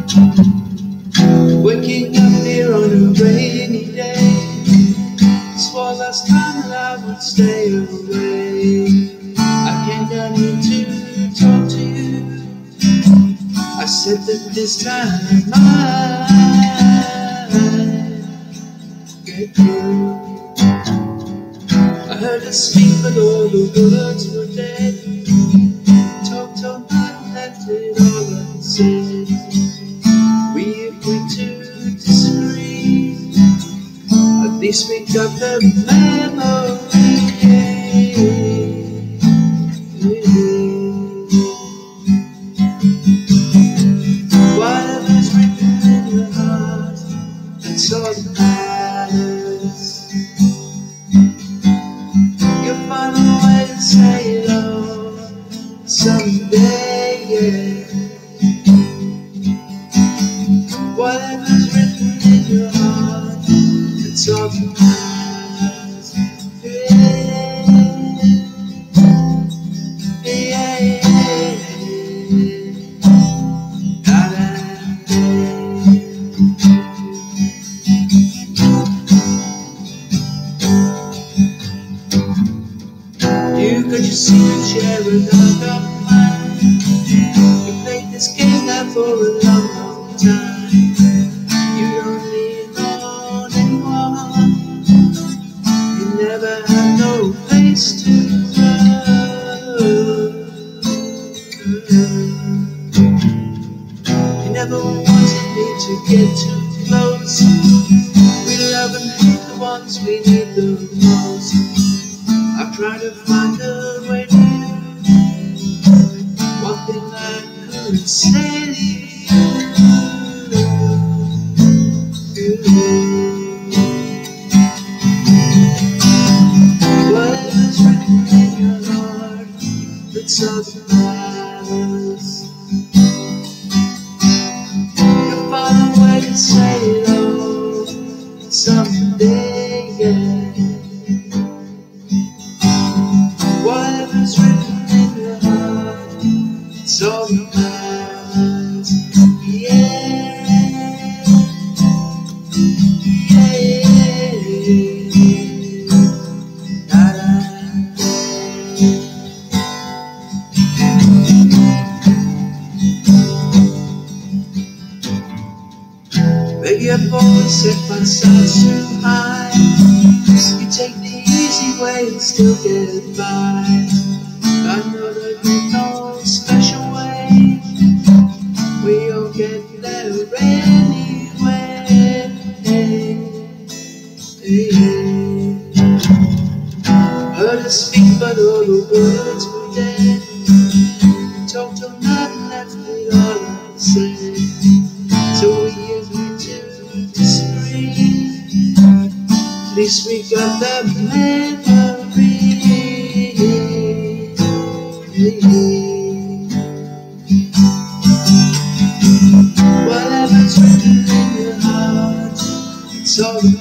Waking up here on a rainy day, swore last time that I would stay away. I came down here to talk to you. I said that this time I might get through. I heard her speak, but all the words were dead. Talked all night and left it all unsaid. We agreed to disagree. At least we got the memory. Whatever's written in your heart, that's all that matters. You'll find a way to say it all someday, yeah. Whatever's written in your heart, it's all that matters. Yeah, yeah, yeah. You could just see the chair and I got mine. We played this game now for a long, long time. You don't lean on anyone. You never had no place to run. You never wanted me to get too close. We love and hate the ones we need the most. I try to find a way to you. One thing I couldn't say to you. Whatever's written in your heart, that's all that matters. You'll find a way to say it all someday, yeah. Whatever's written in your heart, it's all that matters. Yeah, yeah, yeah. Da, da, maybe I've always set my sights too high. You take the easy way and still get by. I know that there's no special way. We all get there anyway. Heard her speak, but all the words were dead. Talked all night and left it all unsaid. So we agreed to disagree. At least we got the memory. Whatever's written in your heart, it's all